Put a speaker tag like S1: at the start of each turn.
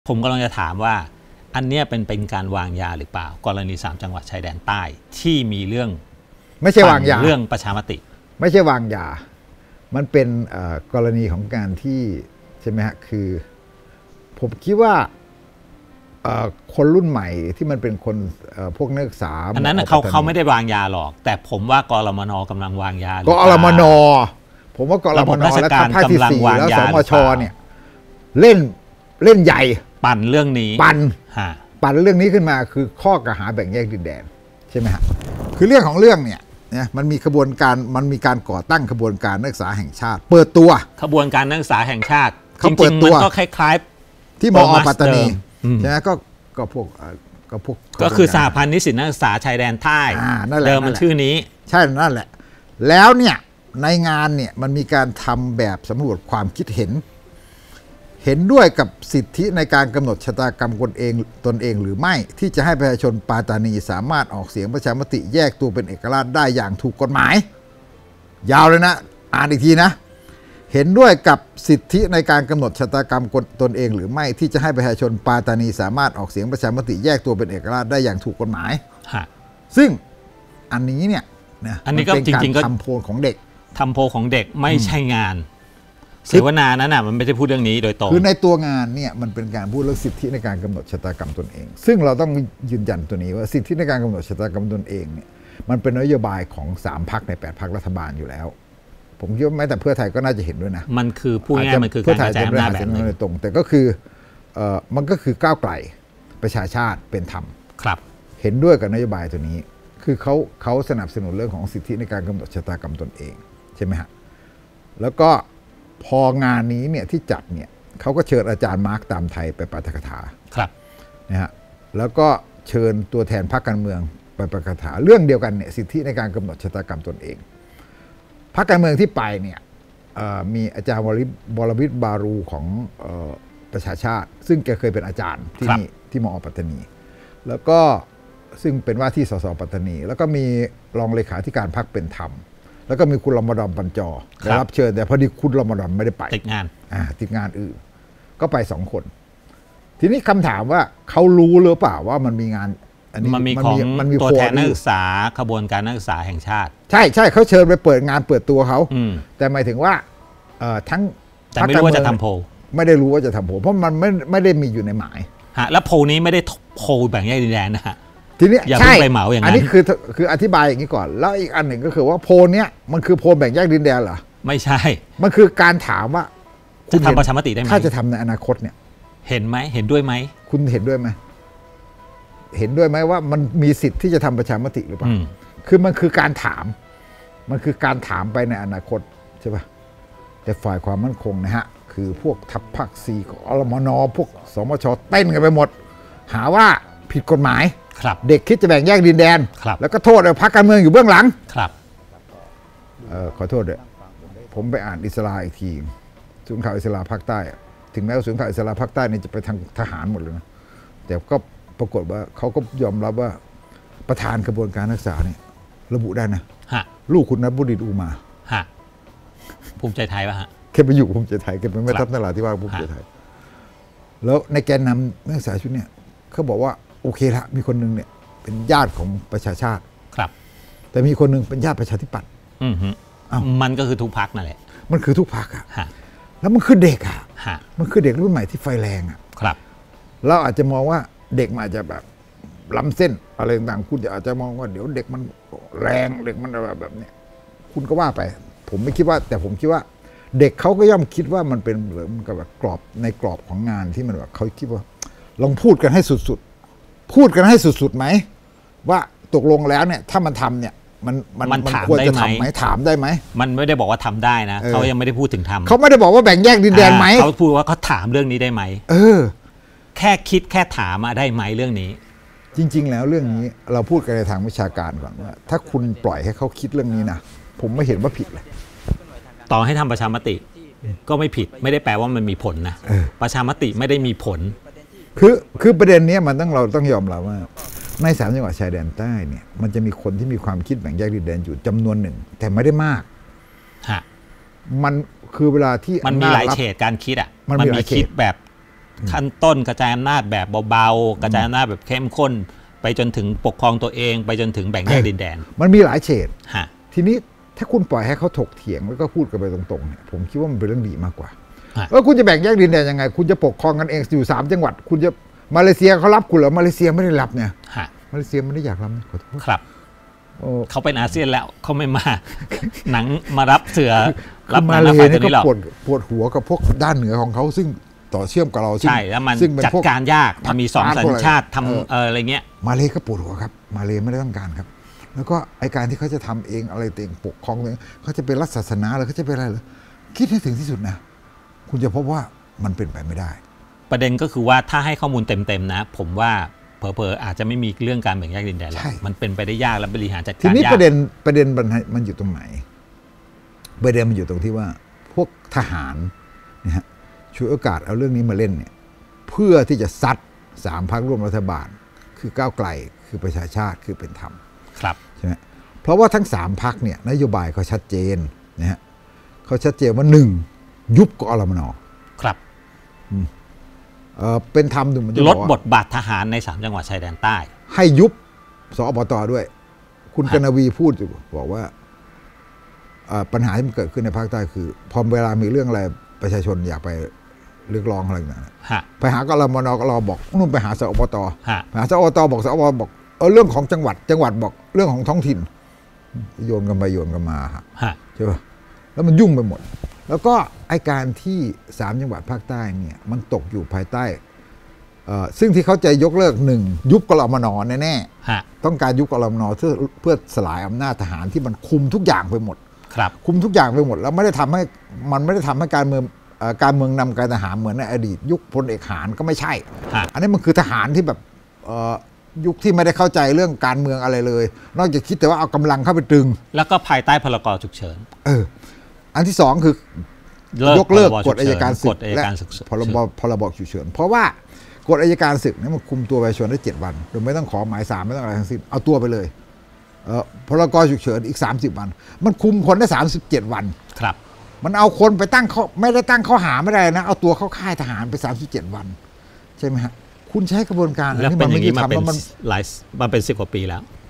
S1: ผมกำลังจะถามว่าอันเนี้ยเป็นการวางยาหรือเปล่ากรณี3จังหวัดชายแดนใต้ที่มีเรื่อง
S2: ไม่ใช่วางยา
S1: เรื่องประชามติ
S2: ไม่ใช่วางยามันเป็นกรณีของการที่ใช่ไหมฮะคือผมคิดว่าคนรุ่นใหม่ที่มันเป็นคนพวกนักศึกษา
S1: อันนั้นเขาไม่ได้วางยาหรอกแต่ผมว่ากรมน.กำลังวางยา
S2: ก็รมน.ผมว่ากรมน.และภาคที่4แล้วสมช.เนี่ยเล่นใหญ่
S1: ปั่นเรื่องนี้
S2: ปั่นเรื่องนี้ขึ้นมาคือข้อกล่าวหาแบ่งแยกดินแดนใช่ไหมฮะคือเรื่องของเรื่องเนี่ยมันมีขบวนการมันมีการก่อตั้งขบวนการนักศึกษาแห่งชาติเปิดตัว
S1: ขบวนการนักศึกษาแห่งชาติจริงๆมันก็คล้าย
S2: ๆที่มอ.ปัตตานีใช่ไหมก็พวก
S1: ก็คือสหพันธ์นิสิตนักศึกษาชายแดนใต้เดิมมันชื่อนี้
S2: ใช่นั่นแหละแล้วเนี่ยในงานเนี่ยมันมีการทำแบบสำรวจความคิดเห็นด้วยกับสิทธิในการกำหนดชะตากรรมตนเองหรือไม่ที่จะให้ประชาชนปาตานีสามารถออกเสียงประชามติแยกตัวเป็นเอกราชได้อย่างถูกกฎหมายยาวเลยนะอ่านอีกทีนะเห็นด้วยกับสิทธิในการกำหนดชะตากรรมตนเองหรือไม่ที่จะให้ประชาชนปาตานีสามารถออกเสียงประชามติแยกตัวเป็นเอกราชได้อย่างถูกกฎหมายซึ่งอันนี้เนี่ย
S1: อันนี้ก็จริงๆก็
S2: ทำโพลของเด็ก
S1: ไม่ใช่งานเสวนานั้นมันไม่ได้พูดเรื่องนี้โดยตรง
S2: คือในตัวงานเนี่ยมันเป็นการพูดเรื่องสิทธิในการกำหนดชะตากรรมตนเองซึ่งเราต้องยืนยันตัวนี้ว่าสิทธิในการกำหนดชะตากรรมตนเองเนี่ยมันเป็นนโยบายของ3 พรรคใน8 พรรครัฐบาลอยู่แล้วผมคิดว่าแม้แต่เพื่อไทยก็น่าจะเห็นด้วยนะ
S1: มันคือพูดง่ายมันคือการกระจายอำนาจแบบนึง
S2: ตรงแต่ก็คือมันก็คือก้าวไกลประชาชาติเป็นธรรม
S1: ครับ
S2: เห็นด้วยกับนโยบายตัวนี้คือเขาสนับสนุนเรื่องของสิทธิในการกำหนดชะตากรรมตนเองใช่ไหมฮะแล้วก็พองานนี้เนี่ยที่จัดเนี่ยเขาก็เชิญอาจารย์มาร์กตามไทยไปปาฐกถา
S1: ครับ
S2: นะฮะแล้วก็เชิญตัวแทนพรรคการเมืองไปปาฐกถาเรื่องเดียวกันเนี่ยสิทธิในการกำหนดชะตากรรมตนเองพรรคการเมืองที่ไปเนี่ยมีอาจารย์วรวิทย์บารูของประชาชาติซึ่งแกเคยเป็นอาจารย์ที่นี่ที่มอ.ปัตตานีแล้วก็ซึ่งเป็นว่าที่สสปัตตานีแล้วก็มีรองเลขาธิการพรรคเป็นธรรมแล้วก็มีคุณรมฎอนปัญจอได้รับเชิญแต่พอดีคุณรมฎอนไม่ได้ไป
S1: ติดง
S2: านอื่นก็ไป2 คนทีนี้คำถามว่าเขารู้หรือเปล่าว่ามันมีงาน
S1: อันนี้มันมีตัวแทนนักศึกษาขบวนการนักศึกษาแห่งชาติ
S2: ใช่เขาเชิญไปเปิดงานเปิดตัวเขาแต่หมายถึงว่าทั้ง
S1: แต่ไม่รู้ว่าจะทำโพล
S2: ไม่ได้รู้ว่าจะทำโพลเพราะมันไม่ได้มีอยู่ในหมาย
S1: แล้วโพลนี้ไม่ได้โพลแบ่งแยกดินแดนนะฮะ
S2: ทีนี้
S1: อย่าเพิ่งไปเหมาอย่างนั้น
S2: อันนี้คืออธิบายอย่างนี้ก่อนแล้วอีกอันหนึ่งก็คือว่าโพลเนี้ยมันคือโพลแบ่งแยกดินแดนเหรอ
S1: ไม่ใช่
S2: มันคือการถามว่า
S1: จะทำประชามติได้ไหม
S2: ถ้าจะทำในอนาคตเนี่ย
S1: เห็นไหมเห็นด้วยไหม
S2: คุณเห็นด้วยไหมว่ามันมีสิทธิ์ที่จะทำประชามติหรือเปล่าคือมันคือการถามไปในอนาคตใช่ป่ะแต่ฝ่ายความมั่นคงนะฮะคือพวกทัพภาค4ของอรมน.พวกสมช.เต้นกันไปหมดหาว่าผิดกฎหมายเด็กคิดจะแบ่งแยกดินแดนแล้วก็โทษพรรคการเมืองอยู่เบื้องหลังขอโทษด้วยผมไปอ่านอิสราอีกทีศูนย์ข่าวอิสราภาคใต้ถึงแม้ว่าศูนย์ข่าวอิสราภาคใต้นี่จะไปทางทหารหมดเลยนะแต่ก็ปรากฏว่าเขาก็ยอมรับว่าประธานกระบวนการนักศึกษาเนี่ยระบุได้นะลูกคุณนบุรินทร์อูมา
S1: ภูมิใจไทยป่ะฮะ
S2: แกไปอยู่ภูมิใจไทยแกเป็นแม่ทัพนราธิวาสภูมิใจไทยแล้วในแกนนำนักศึกษาชุดเนี่ยเขาบอกว่าโอเคละมีคนนึงเนี่ยเป็นญาติของประชาชาติ
S1: ครับ
S2: แต่มีคนนึงเป็นญาติประชาธิปัตย์
S1: มันก็คือทุกพรรคนั่นแหละ
S2: มันคือทุกพรรคอะแล้วมันคือเด็กอะมันคือเด็กรุ่นใหม่ที่ไฟแรงอะ
S1: ครับ
S2: เราอาจจะมองว่าเด็กมันอาจจะแบบล้ำเส้นอะไรต่างๆคุณอาจจะมองว่าเดี๋ยวเด็กมันแรงเด็กมันแบบเนี้ยคุณก็ว่าไปผมไม่คิดว่าแต่ผมคิดว่าเด็กเขาก็ย่อมคิดว่ามันเป็นเหมือนกับแบบกรอบในกรอบของงานที่มันแบบเขาคิดว่าลองพูดกันให้สุดไหมว่าตกลงแล้วเนี่ยถ้ามันทำเนี่ยมันควรจะทำไหมถามได้ไหม
S1: มันไม่ได้บอกว่าทำได้นะเขายังไม่ได้พูดถึงทำ
S2: เขาไม่ได้บอกว่าแบ่งแยกดินแดนไหม
S1: เขาพูดว่าเขาถามเรื่องนี้ได้ไหมแค่คิดแค่ถามได้ไหมเรื่องนี้
S2: จริงๆแล้วเรื่องนี้เราพูดกันในทางวิชาการก่อนว่าถ้าคุณปล่อยให้เขาคิดเรื่องนี้นะผมไม่เห็นว่าผิดเลย
S1: ต่อให้ทำประชามติก็ไม่ผิดไม่ได้แปลว่ามันมีผลนะประชามติไม่ได้มีผล
S2: คือประเด็นนี้เราต้องยอมรับว่าใน3 จังหวัดชายแดนใต้เนี่ยมันจะมีคนที่มีความคิดแบ่งแยกดินแดนอยู่จำนวนหนึ่งแต่ไม่ได้มาก
S1: ฮะ
S2: มันคือเวลาที่
S1: มันมีหลายเฉดการคิดมันมีคิดแบบขั้นต้นกระจายอำนาจแบบเบาๆกระจายอำนาจแบบเข้มข้นไปจนถึงปกครองตัวเองไปจนถึงแบ่งแยกดินแดน
S2: มันมีหลายเฉด
S1: ฮะ
S2: ทีนี้ถ้าคุณปล่อยให้เขาถกเถียงแล้วก็พูดกันไปตรงๆเนี่ยผมคิดว่ามันเป็นเรื่องดีมากกว่าคุณจะแบ่งแยกดินแดนยังไงคุณจะปกครองกันเองอยู่3จังหวัดคุณจะมาเลเซียเขารับคุณเหรอมาเลเซียไม่ได้รับเนี่ยมาเลเซียไม่ได้อยากรับขอโทษ
S1: ครับเขาเป็นอาเซียนแล้วเขาไม่มาหนังมารับเสือ
S2: รับมาเลเซียนี่ก็ปวดหัวกับพวกด้านเหนือของเขาซึ่งต่อเชื่อมกับเรา
S1: ใช่แล้วมันจัดการยากมันมี2สัญชาติทำอะไรเงี้ย
S2: มาเลก็ปวดหัวครับมาเลไม่ได้ต้องการครับแล้วก็ไอการที่เขาจะทำเองอะไรเองปกครองเองเขาจะเป็นรัฐศาสนาหรือเขาจะเป็นอะไรหรือคิดให้ถึงที่สุดนะคุณจะพบว่ามันเป็นไปไม่ได้
S1: ประเด็นก็คือว่าถ้าให้ข้อมูลเต็มๆนะผมว่าเผลอๆอาจจะไม่มีเรื่องการแบ่งแยกดินแดนแล้วมันเป็นไปได้ยากและบริหารจัดการยาก
S2: ทีนี้ประเด็นมันอยู่ตรงไหนประเด็นมันอยู่ตรงที่ว่าพวกทหารนะฮะช่วยโอกาสเอาเรื่องนี้มาเล่นเนี่ยเพื่อที่จะซัด3 พรรคร่วมรัฐบาลคือก้าวไกลคือประชาชาติคือเป็นธรรม
S1: ครับ
S2: ใช่ไหมเพราะว่าทั้ง3 พรรคเนี่ยนโยบายเขาชัดเจนนะฮะเขาชัดเจนว่า1ยุบกอรมน.
S1: ครับ
S2: เป็นธรรมหนึ่งมันจะ
S1: ลดบทบาททหารใน3จังหวัดชายแดนใต้
S2: ให้ยุบสอบต.ด้วยคุณกนวีพูดบอกว่าปัญหาที่มันเกิดขึ้นในภาคใต้คือพอเวลามีเรื่องอะไรประชาชนอยากไปเรียกร้องอะไรต่างๆไปหากรมน.ก็รอบอกนู่นไปหาสอบต.ไปหาสอบต.บอกสอบต.บอกเรื่องของจังหวัดบอกเรื่องของท้องถิ่นโยนกันไปโยนกันมาใช่ป่ะแล้วมันยุ่งไปหมดแล้วก็ไอการที่3จังหวัดภาคใต้เนี่ยมันตกอยู่ภายใต้ซึ่งที่เขาจะยกเลิก1ยุบกรมน.แน่ๆต้องการยุบกรมน.เพื่อสลายอำนาจทหารที่มันคุมทุกอย่างไปหมดคุมทุกอย่างไปหมดแล้วไม่ได้ทำให้การเมืองนำการทหารเหมือนในอดีตยุคพลเอกหารก็ไม่ใช่อันนี้มันคือทหารที่แบบยุคที่ไม่ได้เข้าใจเรื่องการเมืองอะไรเลยนอกจากคิดแต่ว่าเอากำลังเข้าไปตรึง
S1: แล้วก็ภายใต้พรก.ฉุกเฉิน
S2: อันที่2คือยกเลิกกฎอัยการศึกและพรบฉุกเฉินเพราะว่ากฎอัยการศึกนี่มันคุมตัวประชาชนได้7 วันโดยไม่ต้องขอหมายศาลไม่ต้องอะไรทั้งสิ้นเอาตัวไปเลยพรก.ฉุกเฉินอีก30 วันมันคุมคนได้37 วัน
S1: ครับ
S2: มันเอาคนไปตั้งเขาไม่ได้ตั้งข้อหาไม่ได้นะเอาตัวเข้าค่ายทหารไป37 วันใช่ไหมฮะคุณใช้กระบวนการ
S1: แล้วเป็นอย่างนี้มาเป็น10 กว่าปีแล้ว